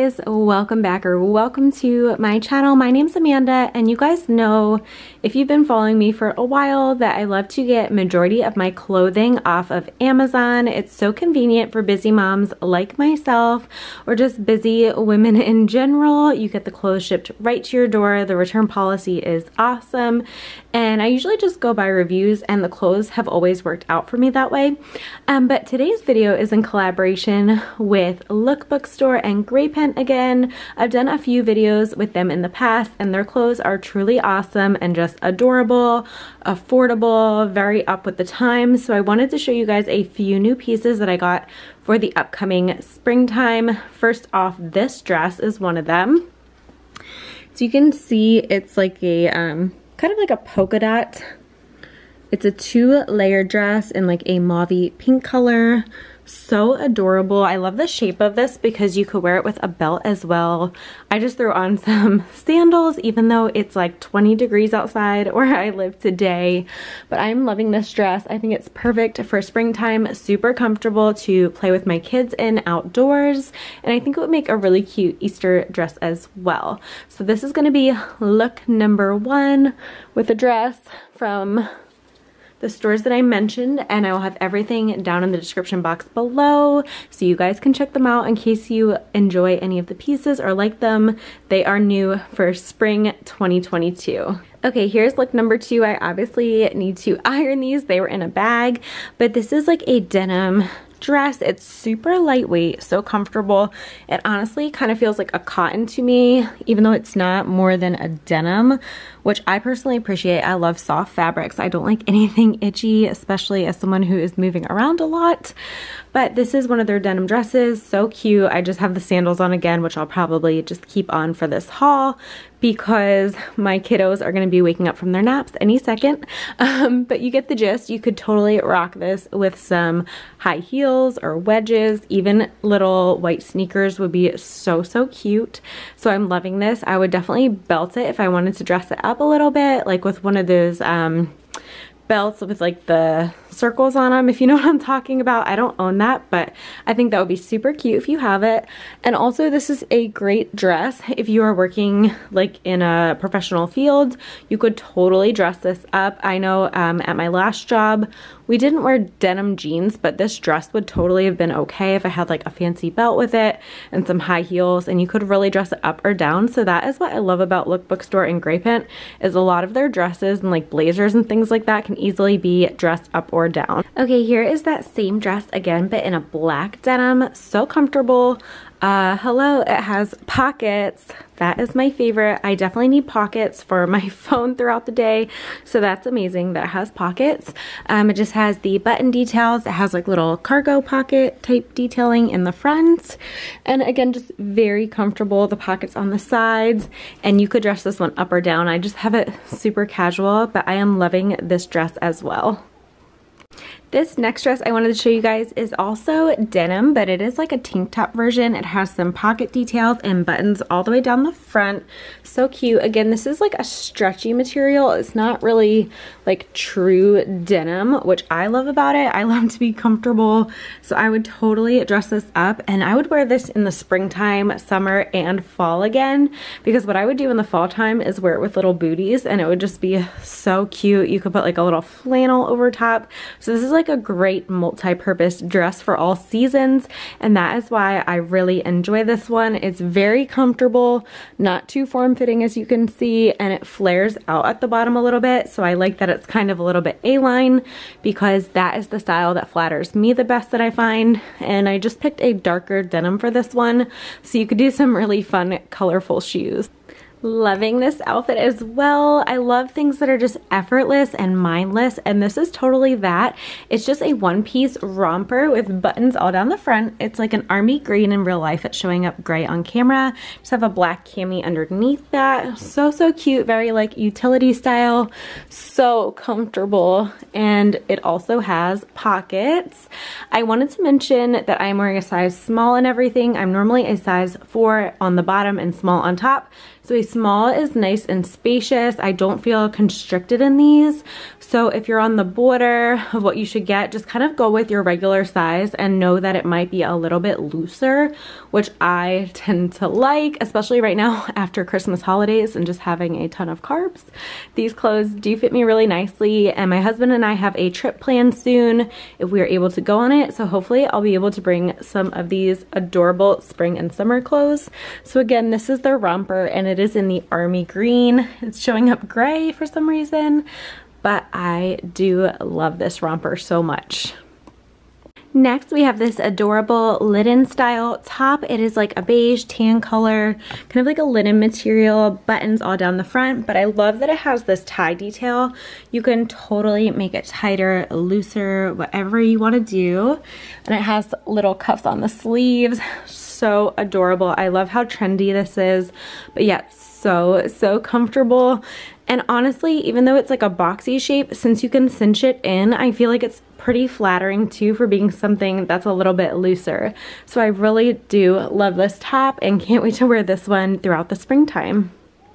guys, welcome back or welcome to my channel. My name's Amanda, and you guys know, if you've been following me for a while, that I love to get majority of my clothing off of Amazon. It's so convenient for busy moms like myself, or just busy women in general. You get the clothes shipped right to your door. The return policy is awesome, and I usually just go by reviews, and the clothes have always worked out for me that way. But today's video is in collaboration with Lookbook Store and Grey Pen again. I've done a few videos with them in the past, and their clothes are truly awesome and just adorable, affordable, very up with the times. So I wanted to show you guys a few new pieces that I got for the upcoming springtime. First off, this dress is one of them. So you can see it's like a kind of like a polka dot. It's a 2-layer dress in like a mauvey pink color. So adorable. I love the shape of this because you could wear it with a belt as well. I just threw on some sandals even though it's like 20 degrees outside where I live today. But I'm loving this dress. I think it's perfect for springtime, super comfortable to play with my kids in outdoors. And I think it would make a really cute Easter dress as well. So this is going to be look number 1 with a dress from the stores that I mentioned, and I will have everything down in the description box below so you guys can check them out in case you enjoy any of the pieces or like them. They are new for spring 2022. Okay, here's look number 2. I obviously need to iron these. They were in a bag, but this is like a denim dress. It's super lightweight, so comfortable. It honestly kind of feels like a cotton to me, even though it's not more than a denim, which I personally appreciate. I love soft fabrics. I don't like anything itchy, especially as someone who is moving around a lot. But this is one of their denim dresses. So cute. I just have the sandals on again, which I'll probably just keep on for this haul because my kiddos are going to be waking up from their naps any second. But you get the gist. You could totally rock this with some high heels or wedges. Even little white sneakers would be so cute. So I'm loving this. I would definitely belt it if I wanted to dress it up a little bit, like with one of those belts with like the circles on them, if you know what I'm talking about. I don't own that, but I think that would be super cute if you have it. And also, this is a great dress if you are working like in a professional field. You could totally dress this up. I know at my last job we didn't wear denim jeans, but this dress would totally have been okay if I had like a fancy belt with it and some high heels, and you could really dress it up or down. So that is what I love about Lookbook Store and Grey Pen, is a lot of their dresses and like blazers and things like that can easily be dressed up or down. Okay, here is that same dress again, but in a black denim. So comfortable. Hello, it has pockets. That is my favorite. I definitely need pockets for my phone throughout the day, so that's amazing that it has pockets. It just has the button details. It has like little cargo pocket type detailing in the front, and again, just very comfortable. The pockets on the sides, and you could dress this one up or down. I just have it super casual, but I am loving this dress as well. This next dress I wanted to show you guys is also denim, but it is like a tank top version. It has some pocket details and buttons all the way down the front. So cute. Again, this is like a stretchy material. It's not really like true denim, which I love about it. I love to be comfortable, so I would totally dress this up, and I would wear this in the springtime, summer, and fall again, because what I would do in the fall time is wear it with little booties, and it would just be so cute. You could put like a little flannel over top. So this is like a great multi-purpose dress for all seasons, and that is why I really enjoy this one. It's very comfortable, not too form-fitting as you can see, and it flares out at the bottom a little bit, so I like that it's kind of a little bit A-line because that is the style that flatters me the best that I find. And I just picked a darker denim for this one, so you could do some really fun colorful shoes. Loving this outfit as well. I love things that are just effortless and mindless, and this is totally that. It's just a one-piece romper with buttons all down the front. It's like an army green in real life. It's showing up gray on camera. Just have a black cami underneath that. So cute. Very like utility style. So comfortable, and it also has pockets. I wanted to mention that I'm wearing a size small and everything. I'm normally a size 4 on the bottom and small on top. So a small is nice and spacious. I don't feel constricted in these. So if you're on the border of what you should get, just kind of go with your regular size and know that it might be a little bit looser, which I tend to like, especially right now after Christmas holidays and just having a ton of carbs. These clothes do fit me really nicely, and my husband and I have a trip planned soon if we are able to go on it. So hopefully I'll be able to bring some of these adorable spring and summer clothes. So again, this is their romper and it is in the army green. It's showing up gray for some reason, but I do love this romper so much. Next, we have this adorable linen style top. It is like a beige tan color, kind of like a linen material, buttons all down the front, but I love that it has this tie detail. You can totally make it tighter, looser, whatever you want to do. And it has little cuffs on the sleeves. So adorable. I love how trendy this is, but yeah, so comfortable. And honestly, even though it's like a boxy shape, since you can cinch it in, I feel like it's pretty flattering too for being something that's a little bit looser. So I really do love this top and can't wait to wear this one throughout the springtime.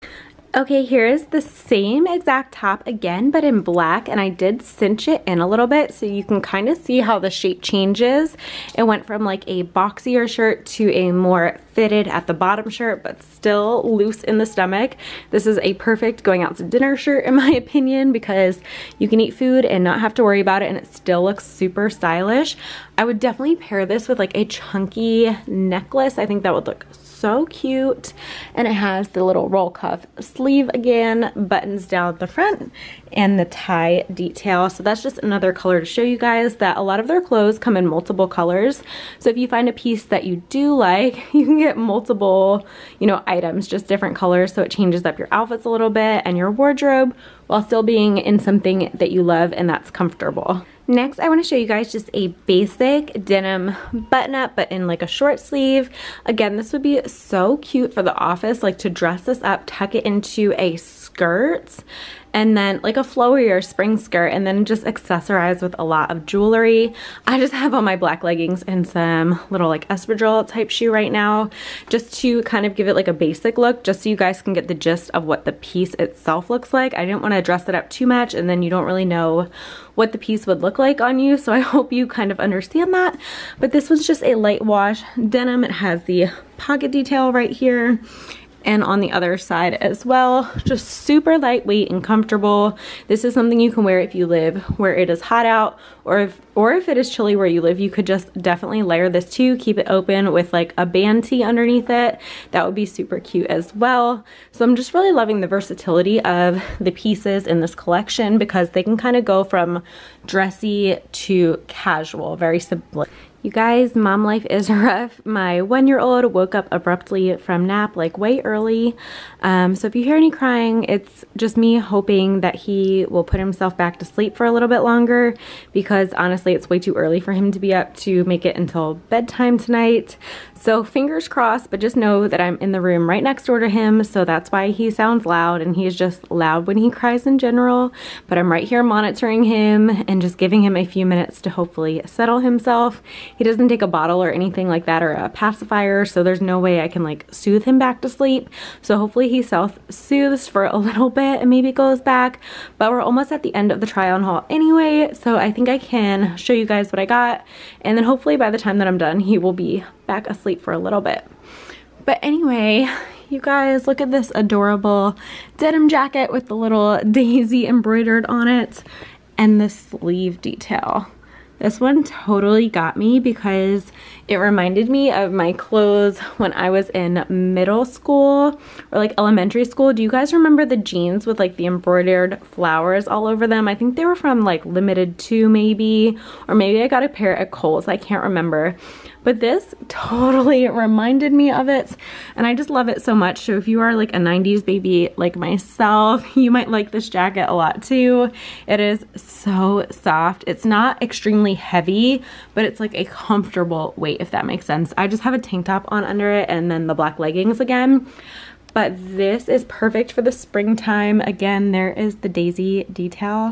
Okay, here is the same exact top again, but in black, and I did cinch it in a little bit so you can kind of see how the shape changes. It went from like a boxier shirt to a more fitted at the bottom shirt, but still loose in the stomach. This is a perfect going out to dinner shirt in my opinion, because you can eat food and not have to worry about it and it still looks super stylish. I would definitely pair this with like a chunky necklace. I think that would look so cute. And it has the little roll cuff sleeve again, buttons down the front, and the tie detail. So that's just another color to show you guys that a lot of their clothes come in multiple colors. So if you find a piece that you do like, you can get multiple, you know, items, just different colors, so it changes up your outfits a little bit and your wardrobe while still being in something that you love and that's comfortable. Next, I want to show you guys just a basic denim button-up, but in like a short sleeve. Again, this would be so cute for the office, like to dress this up, tuck it into a skirt, and then like a flowy or spring skirt, and then just accessorize with a lot of jewelry. I just have on my black leggings and some little like espadrille type shoe right now, just to kind of give it like a basic look, just so you guys can get the gist of what the piece itself looks like. I didn't want to dress it up too much and then you don't really know what the piece would look like on you, so I hope you kind of understand that. But this was just a light wash denim. It has the pocket detail right here and on the other side as well. Just super lightweight and comfortable. This is something you can wear if you live where it is hot out, or if it is chilly where you live. You could just definitely layer this too, keep it open with like a band tee underneath it. That would be super cute as well. So I'm just really loving the versatility of the pieces in this collection, because they can kind of go from dressy to casual, very simple. You guys, mom life is rough. My 1-year-old woke up abruptly from nap like way early. So if you hear any crying, it's just me hoping that he will put himself back to sleep for a little bit longer, because honestly it's way too early for him to be up to make it until bedtime tonight. So fingers crossed, but just know that I'm in the room right next door to him, so that's why he sounds loud, and he's just loud when he cries in general. But I'm right here monitoring him and just giving him a few minutes to hopefully settle himself. He doesn't take a bottle or anything like that, or a pacifier, so there's no way I can like soothe him back to sleep. So hopefully he self-soothes for a little bit and maybe goes back. But we're almost at the end of the try on haul anyway, so I think I can show you guys what I got, and then hopefully by the time that I'm done, he will be back asleep for a little bit. But anyway, you guys, look at this adorable denim jacket with the little daisy embroidered on it and the sleeve detail. This one totally got me because it reminded me of my clothes when I was in middle school or like elementary school. Do you guys remember the jeans with like the embroidered flowers all over them? I think they were from like Limited 2 maybe, or maybe I got a pair at Kohl's, I can't remember. But this totally reminded me of it, and I just love it so much. So if you are like a 90s baby like myself, you might like this jacket a lot too. It is so soft. It's not extremely heavy, but it's like a comfortable weight, if that makes sense. I just have a tank top on under it and then the black leggings again. But this is perfect for the springtime. Again, there is the daisy detail.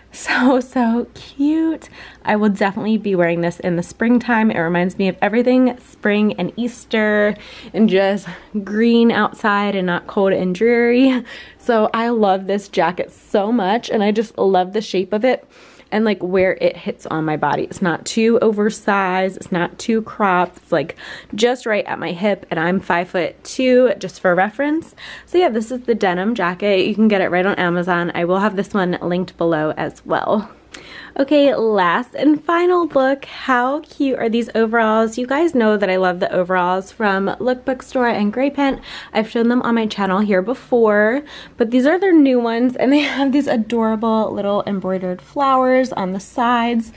So cute. I will definitely be wearing this in the springtime. It reminds me of everything spring and Easter and just green outside and not cold and dreary. So I love this jacket so much, and I just love the shape of it and like where it hits on my body. It's not too oversized, it's not too cropped, it's like just right at my hip, and I'm 5'2", just for reference. So yeah, this is the denim jacket. You can get it right on Amazon. I will have this one linked below as well. Okay, last and final look. How cute are these overalls? You guys know that I love the overalls from Look Bookstore and Grey Pen. I've shown them on my channel here before, but these are their new ones, and they have these adorable little embroidered flowers on the sides.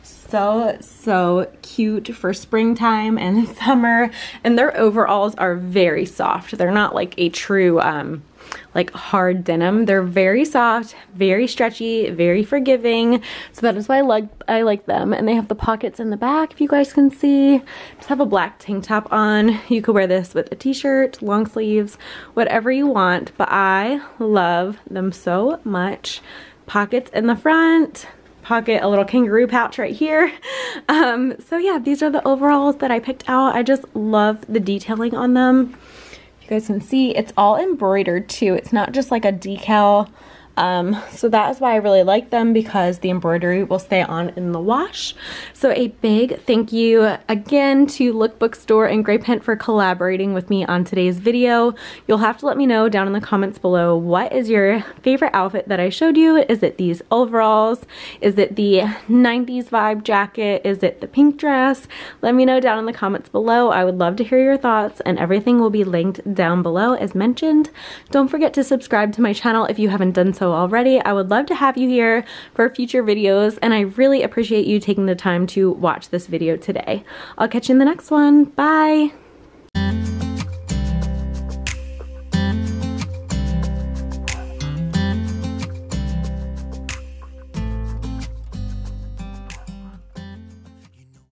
So cute for springtime and summer, and their overalls are very soft. They're not like a true like hard denim. They're very soft, very stretchy, very forgiving. So that is why I like them. And they have the pockets in the back, if you guys can see. Just have a black tank top on. You could wear this with a t-shirt, long sleeves, whatever you want. But I love them so much. Pockets in the front. Pocket, a little kangaroo pouch right here. So yeah, these are the overalls that I picked out. I just love the detailing on them. You guys can see it's all embroidered too. It's not just like a decal. So that is why I really like them, because the embroidery will stay on in the wash. So a big thank you again to Look Bookstore and Grey Pen for collaborating with me on today's video. You'll have to let me know down in the comments below, what is your favorite outfit that I showed you? Is it these overalls? Is it the 90s vibe jacket? Is it the pink dress? Let me know down in the comments below. I would love to hear your thoughts, and everything will be linked down below as mentioned. Don't forget to subscribe to my channel if you haven't done so already. I would love to have you here for future videos, and I really appreciate you taking the time to watch this video today. I'll catch you in the next one. Bye!